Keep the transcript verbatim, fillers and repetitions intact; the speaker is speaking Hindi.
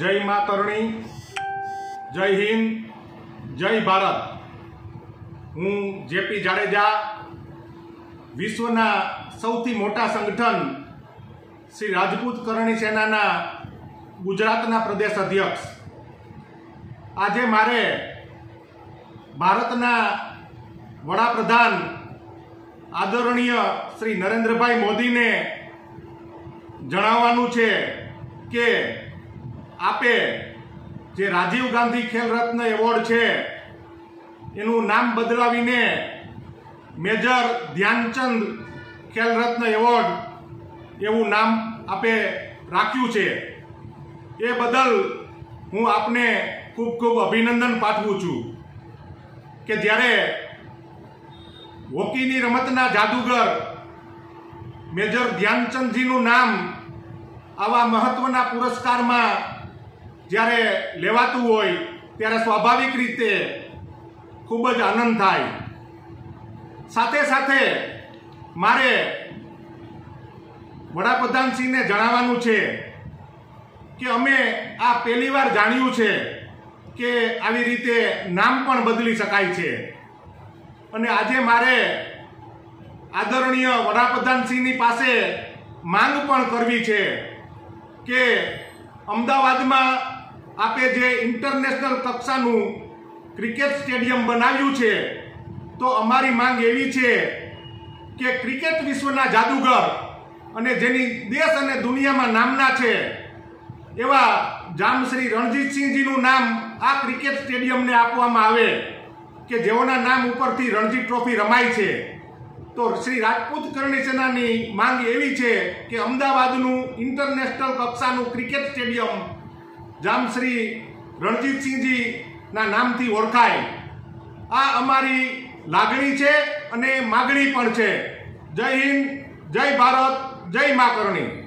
जय मां करणी, जय हिंद, जय भारत। हूँ जेपी जाडेजा, विश्वना सौथी मोटा संगठन श्री राजपूत करणी सेना गुजरातना प्रदेश अध्यक्ष। आज मारे भारतना वडाप्रधान आदरणीय श्री नरेन्द्रभाई मोदी ने जणाववानुं छे के आपे जे राजीव गांधी खेल रत्न एवोर्ड है एनु नाम बदलावीने मेजर ध्यानचंद खेल रत्न एवोर्ड एवं नाम आपे राख्यु छे। ए बदल हूँ आपने खूब खूब अभिनंदन पाठवुं छुं के ज्यारे हॉकीनी रमतना जादूगर मेजर ध्यानचंदजीनुं नाम आवा महत्वना पुरस्कार में ज्यारे लेवातुं होय त्यारे स्वाभाविक रीते खूब ज आनंद थाय। साथे साथे मारे वडाप्रधानश्री ने जणाववानुं छे कि अमे आ पहली वार जाण्युं छे के आवी रीते नाम पण बदली शकाय छे अने आजे मारे आदरणीय वडाप्रधानश्रीनी पासे मांग पण करवी छे के अमदावाद में आपे जे इंटरनेशनल कक्षानुं क्रिकेट स्टेडियम बनाव्युं छे तो अमारी मांग एवी छे के क्रिकेट विश्वना जादूगर अने जेनी देश अने दुनिया में नामना छे एवा जामश्री रणजीतसिंहजीनुं नाम आ क्रिकेट स्टेडियम ने आपवामां आवे के जेओना नाम उपरथी रणजी ट्रॉफी रमाय छे। तो श्री राजपूत करणी सेनानी मांग एवी छे के अमदावादनुं इंटरनेशनल कक्षानुं क्रिकेट स्टेडियम जामश्री रणजीतसिंहजी ना नामथी ओळखाय। आ अमारी लागणी छे अने मागणी पण छे। जय हिंद, जय भारत, जय मां करणी।